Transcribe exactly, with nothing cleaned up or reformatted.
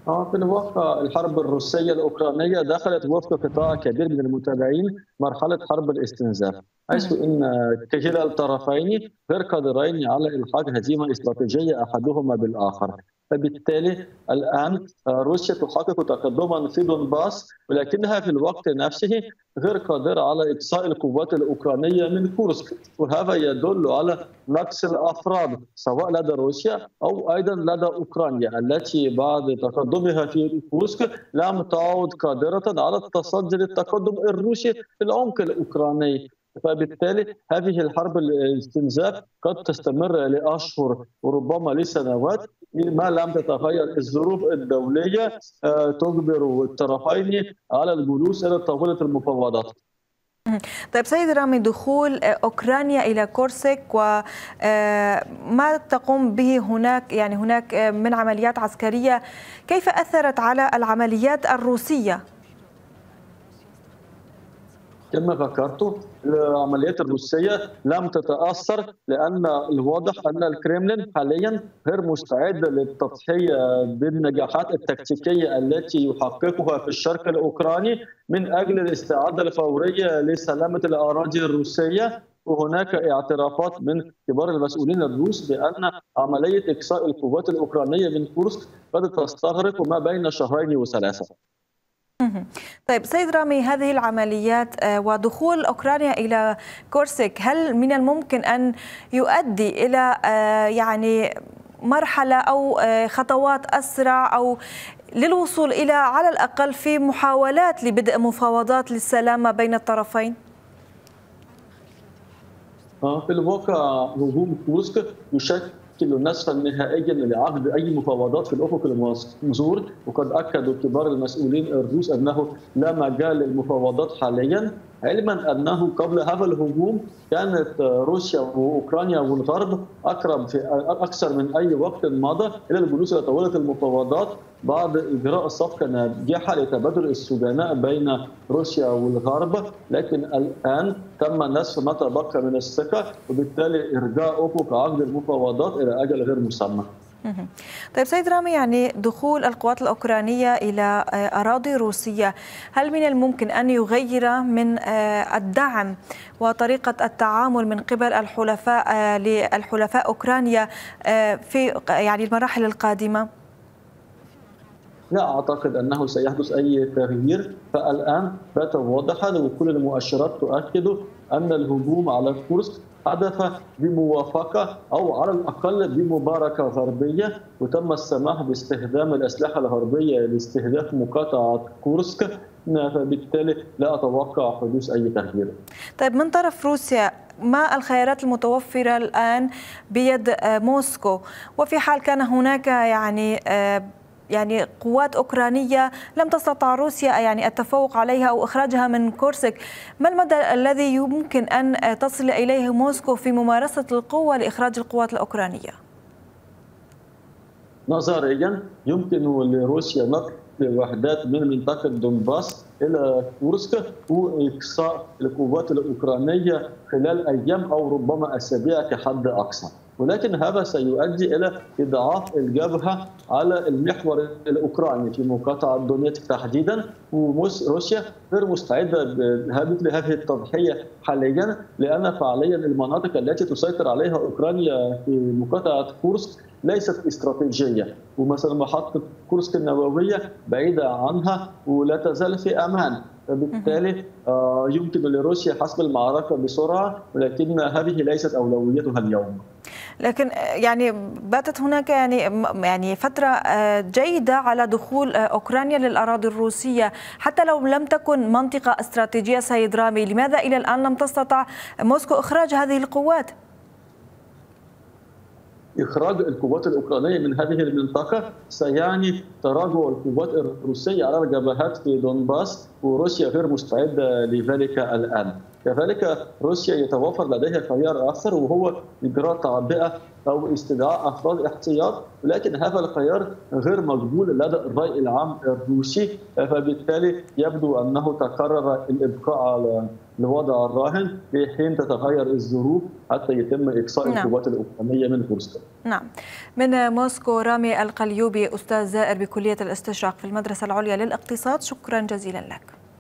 آه، في الواقع الحرب الروسية الأوكرانية دخلت وفق قطاع كبير من المتابعين مرحلة حرب الاستنزاف، حيث اهم. إن كلا الطرفين غير قادرين على إلحاق هزيمة استراتيجية أحدهما بالآخر. فبالتالي الآن آه، روسيا تحقق تقدما في دونباس، ولكنها في الوقت نفسه غير قادرة على إقصاء القوات الأوكرانية من كورسك، وهذا يدل على نقص الأفراد سواء لدى روسيا أو أيضا لدى أوكرانيا التي بعد تقدمها في كورسك لم تعد قادرة على التصدي للتقدم الروسي في العمق الأوكراني. فبالتالي هذه الحرب الاستنزاف قد تستمر لأشهر وربما لسنوات ما لم تتغير الظروف الدولية آه، تجبر الطرفين على الجلوس إلى طاولة المفاوضات. اهم. طيب سيد رامي، دخول آه، أوكرانيا إلى كورسك وما تقوم به هناك، يعني هناك آه، من عمليات عسكرية، كيف أثرت على العمليات الروسية؟ كما ذكرت العمليات الروسية لم تتأثر، لأن الواضح أن الكريملين حاليا غير مستعد للتضحية بالنجاحات التكتيكية التي يحققها في الشرق الأوكراني من أجل الاستعادة الفورية لسلامة الأراضي الروسية. وهناك اعترافات من كبار المسؤولين الروس بأن عملية إقصاء القوات الأوكرانية من كورسك قد تستغرق ما بين شهرين وثلاثة. اهم. طيب سيد رامي، هذه العمليات آه، ودخول أوكرانيا إلى كورسك، هل من الممكن أن يؤدي إلى آه، يعني مرحلة أو آه، خطوات أسرع، أو للوصول إلى على الأقل في محاولات لبدء مفاوضات للسلام بين الطرفين؟ آه، في الواقع هجوم كورسك يشكل نسفا نهائيا لعقد اي مفاوضات في الافق المنظور، وقد اكدوا كبار المسؤولين الروس انه لا مجال للمفاوضات حاليا، علما انه قبل هذا الهجوم كانت روسيا واوكرانيا والغرب اقرب في اكثر من اي وقت مضى الى الجلوس الى طاوله المفاوضات بعد اجراء صفقه ناجحه لتبادل السجناء بين روسيا والغرب، لكن الان تم نسف ما تبقى من الثقه، وبالتالي ارجاء افق عقد المفاوضات الى اجل غير مسمى. مهم. طيب سيد رامي، يعني دخول القوات الأوكرانية إلى آه، أراضي روسية، هل من الممكن أن يغير من آه، الدعم وطريقة التعامل من قبل الحلفاء آه، للحلفاء أوكرانيا آه، في يعني المراحل القادمة؟ لا أعتقد أنه سيحدث أي تغيير، فالآن بات واضحا وكل المؤشرات تؤكد أن الهجوم على كورسك حدث بموافقة أو على الأقل بمباركة غربية، وتم السماح باستخدام الأسلحة الغربية لاستهداف مقاطعة كورسك، فبالتالي لا أتوقع حدوث أي تغيير. طيب من طرف روسيا، ما الخيارات المتوفرة الآن بيد آه، موسكو؟ وفي حال كان هناك يعني آه، يعني قوات أوكرانية لم تستطع روسيا يعني التفوق عليها أو إخراجها من كورسك، ما المدى الذي يمكن أن تصل إليه موسكو في ممارسة القوة لإخراج القوات الأوكرانية؟ نظريا يمكن لروسيا نقل وحدات من منطقة دونباس إلى كورسك وإقصاء القوات الأوكرانية خلال أيام أو ربما أسابيع كحد أقصى، ولكن هذا سيؤدي إلى إضعاف الجبهة على المحور الأوكراني في مقاطعة دونيتسك تحديدا، وروسيا غير مستعدة بمثل هذه التضحية حاليا، لأن فعليا المناطق التي تسيطر عليها أوكرانيا في مقاطعة كورسك ليست استراتيجية، ومثلا محطة كورسك النووية بعيدة عنها ولا تزال في أمان، فبالتالي آه، يمكن لروسيا حسم المعركة بسرعة، ولكن هذه ليست أولويتها اليوم. لكن يعني باتت هناك يعني يعني فترة آه، جيدة على دخول آه، أوكرانيا للأراضي الروسية، حتى لو لم تكن منطقة استراتيجية. سيد رامي، لماذا إلى الآن لم تستطع موسكو إخراج هذه القوات؟ إخراج القوات الأوكرانية من هذه المنطقة سيعني تراجع القوات الروسية على الجبهات في دونباس، وروسيا غير مستعدة لذلك الآن. كذلك روسيا يتوفر لديها خيار آخر وهو إجراء تعبئة أو استدعاء أفراد احتياط، ولكن هذا الخيار غير مقبول لدى الرأي العام الروسي، فبالتالي يبدو أنه تقرر الإبقاء على الوضع الراهن في حين تتغير الظروف حتى يتم إقصاء نعم. القوات الأوكرانية من روسيا. نعم. من موسكو رامي القليوبي، أستاذ زائر بكلية الاستشراق في المدرسة العليا للاقتصاد، شكرا جزيلا لك.